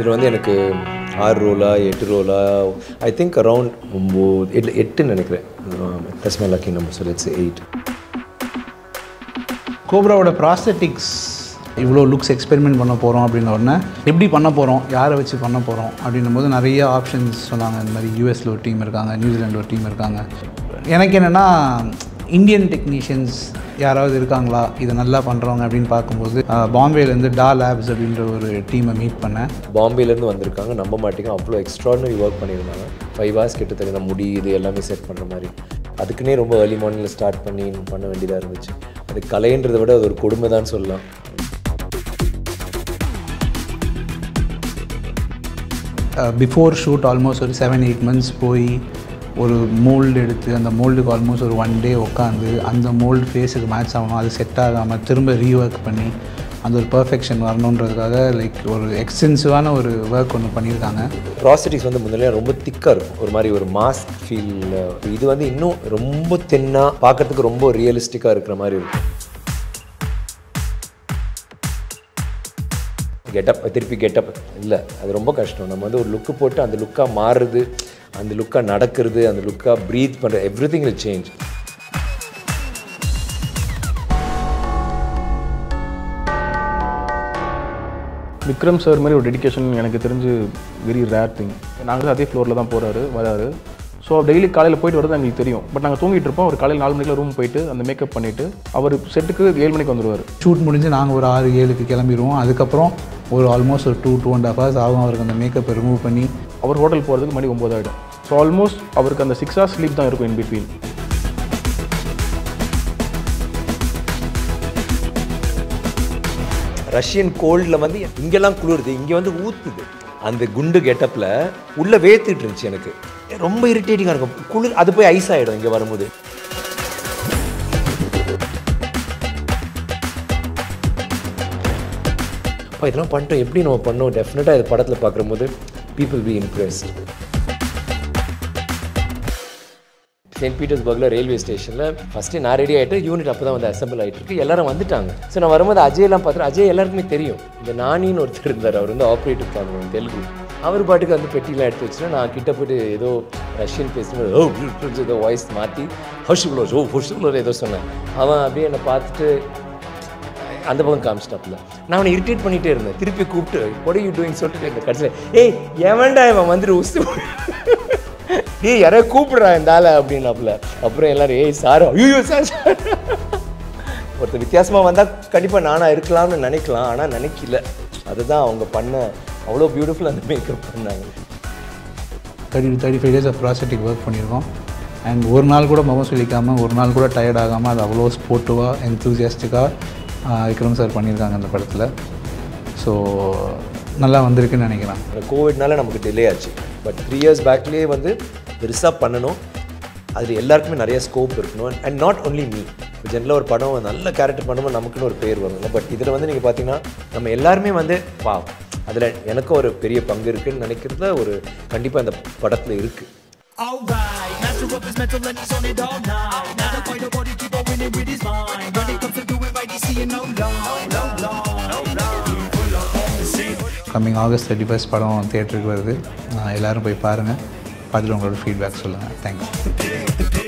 இதில் வந்து எனக்கு 6 ரோலா 8 ரோலா ஐ திங்க் அரவுண்ட் 8 நினைக்கிறேன். That's my lucky number. So let's 8. கோப்ராவோட ப்ராஸ்தட்டிக்ஸ் இவ்வளோ லுக்ஸ் எக்ஸ்பெரிமெண்ட் பண்ண போகிறோம் அப்படின்ன உடனே எப்படி பண்ண போகிறோம், யாரை வச்சு பண்ண போகிறோம் அப்படின்னும் போது நிறைய ஆப்ஷன்ஸ் சொன்னாங்க. இந்த மாதிரி யூஎஸில் ஒரு டீம் இருக்காங்க, நியூசிலாண்டில் ஒரு டீம் இருக்காங்க. எனக்கு என்னென்னா இந்தியன் டெக்னீஷியன்ஸ் யாராவது இருக்காங்களா இதை நல்லா பண்ணுறவங்க அப்படின்னு பார்க்கும்போது பாம்பேலேருந்து டா லேப்ஸ் அப்படின்ற ஒரு டீமை மீட் பண்ணேன். பாம்பேலேருந்து வந்திருக்காங்க, நம்ப மாட்டேங்க, அவ்வளோ எக்ஸ்ட்ராடனரி ஒர்க் பண்ணியிருந்தாங்க. 5 hours கிட்டத்தட்ட முடி இது எல்லாமே செட் பண்ணுற மாதிரி. அதுக்குன்னே ரொம்ப ஏர்லி மார்னிங்கில் ஸ்டார்ட் பண்ண வேண்டியதாக இருந்துச்சு. அது கலைன்றதை விட அது ஒரு கொடுமை தான் சொல்லலாம். பிஃபோர் ஷூட் ஆல்மோஸ்ட் ஒரு 7-8 months போய் ஒரு மோல்டு எடுத்து அந்த மோல்டுக்கு ஆல்மோஸ்ட் ஒரு 1 day உட்காந்து அந்த மோல்டு ஃபேஸுக்கு மேட்ச் ஆகணும், அது செட் ஆகாமல் திரும்ப ரீஒர்க் பண்ணி அந்த ஒரு பர்ஃபெக்ஷன் வரணுன்றதுக்காக லைக் ஒரு எக்ஸ்டென்சிவான ஒரு ஒர்க் ஒன்று பண்ணியிருக்காங்க. ப்ராஸ்தட்டிக்ஸ் வந்து முதல்ல ரொம்ப திக்காக இருக்கும், ஒரு மாதிரி ஒரு மாஸ்க் ஃபீல். இது வந்து இன்னும் ரொம்ப தென்னாக பார்க்கறதுக்கு ரொம்ப ரியலிஸ்டிக்காக இருக்கிற மாதிரி இருக்கும். திருப்பி கெட்டப் இல்லை, அது ரொம்ப கஷ்டம். நம்ம வந்து ஒரு லுக்கு போட்டு அந்த லுக்காக மாறுறது, அந்த லுக்காக நடக்கிறது, அந்த லுக்காக ப்ரீத் பண்ணுற everything will change. Vikram sir மாதிரி ஒரு டெடிக்கேஷன் எனக்கு தெரிஞ்சு வெரி ரேர் திங். நாங்கள் அதே ஃப்ளோரில் தான் வராரு. ஸோ டெய்லி காலையில் போயிட்டு வரது எங்களுக்கு தெரியும். பட் நாங்கள் தூங்கிட்டு இருப்போம். ஒரு காலையில் 4 மணிக்கு ரூம் போயிட்டு அந்த மேக்கப் பண்ணிவிட்டு அவர் செட்டுக்கு 7 மணிக்கு வந்துடுவார். ஷூட் முடிஞ்சு நாங்கள் ஒரு 6-7க்கு கிளம்பிடுவோம். அதுக்கப்புறம் ஒரு ஆல்மோஸ்ட் ஒரு 2-2.5 hours ஆகும் அவருக்கு அந்த மேக்கப்பை ரிமூவ் பண்ணி. அவர் ஹோட்டல் போகிறதுக்கு மணி 9 ஆகிடும். ஸோ ஆல்மோஸ்ட் அவருக்கு அந்த 6 hours ஸ்லீப் தான் இருக்கும் இன் பிட்வீன். ரஷ்யன் கோல்டில் வந்து இங்கெல்லாம் குளிருது, இங்கே வந்து ஊற்றுது. அந்த குண்டு கெட்டப்பில் உள்ளே வேர்த்துட்டு இருந்துச்சு. எனக்கு ரொம்ப இரிட்டேட்டிங்காக இருக்கும். குளிர் அது போய் ஐஸ் ஆகிடும் இங்கே வரும்போது. அப்போ இதெல்லாம் பண்ணிட்டோம், எப்படி நம்ம பண்ணோம். டெஃபினட்டாக இது படத்தில் பார்க்கும்போது பீப்புள் பி இம்ப்ரெஸ்ட். செயின்ட் பீட்டர்ஸ்பர்கில் ரயில்வே ஸ்டேஷனில் ஃபஸ்ட்டு நான் ரெடி ஆகிட்டு யூனிட் அப்போ தான் வந்து அசம்பிள் ஆகிட்டு இருக்கு. எல்லாரும் வந்துட்டாங்க. ஸோ நான் வரும்போது அஜய்லாம் பார்த்துட்டு, அஜய் எல்லாருக்குமே தெரியும். இந்த நானின்னு ஒருத்தர் இருந்தார், அவர் வந்து ஆப்ரேட்டர் பார்க்கணும் தெலுங்கு. அவர் பாட்டுக்கு வந்து பெட்டிலாம் எடுத்து வச்சுட்டு நான் கிட்ட போய்ட்டு ஏதோ ரஷ்யன் பேசும்போது ஏதோ வாய்ஸ் மாற்றி ஹஷுகுலோஸ் ஏதோ சொன்னேன். அவன் அப்படியே என்னை பார்த்துட்டு அந்த பக்கம் காமிச்சிட்டாப்புல. நான் அவனை இரிட்டேட் பண்ணிகிட்டே இருந்தேன். திருப்பி கூப்பிட்டு what are you doing சொல்லிட்டு இருந்தேன். கடைசியில் ஏய் எவன்டா இவன் வந்துட்டு உசு ஏய் யாரையா கூப்பிடுறா இந்த ஆளை அப்படின்னாப்புல. அப்புறம் எல்லாரும் ஏய் சார் ஐயோ சார் ஒருத்தர் வித்தியாசமாக வந்தால் கண்டிப்பாக நானாக இருக்கலாம்னு நினைக்கலாம், ஆனால் நினைக்கல. அதுதான் அவங்க பண்ண அவ்வளோ பியூட்டிஃபுல்லாக அந்த மேக்கப் பண்ணாங்க. 35 days ஆஃப் ப்ராஸ்தட்டிக் ஒர்க் பண்ணியிருக்கோம். அண்ட் ஒரு நாள் கூட முகம் சொல்லிக்காமல், ஒரு நாள் கூட டயர்ட் ஆகாமல், அது அவ்வளோ ஸ்போர்ட்டிவாக என்தூசியாஸ்டிக்காக விக்ரம் சார் பண்ணியிருக்காங்க அந்த படத்தில். ஸோ நல்லா வந்திருக்குன்னு நினைக்கிறேன். கோவிட்னால நமக்கு டிலே ஆச்சு. பட் 3 years பேக்லேயே வந்து பெருசாக பண்ணணும். அதில் எல்லாருக்குமே நிறைய ஸ்கோப் இருக்கணும். And not only me. ஜென்ரலாக ஒரு படம் நல்ல கேரக்டர் பண்ணும்போது நமக்குன்னு ஒரு பேர் வரும்ல. பட் இதில் வந்து நீங்கள் பார்த்தீங்கன்னா நம்ம எல்லாருமே வந்து அதில் எனக்கும் ஒரு பெரிய பங்கு இருக்குதுன்னு நினைக்கிறதுல ஒரு கண்டிப்பாக இந்த படத்தில் இருக்குது. கம்மிங் August 31 படம் தியேட்டருக்கு வருது. எல்லோரும் போய் பாருங்கள். பார்த்துட்டு உங்களோட ஃபீட்பேக் சொல்லுங்கள். தேங்க்ஸ்.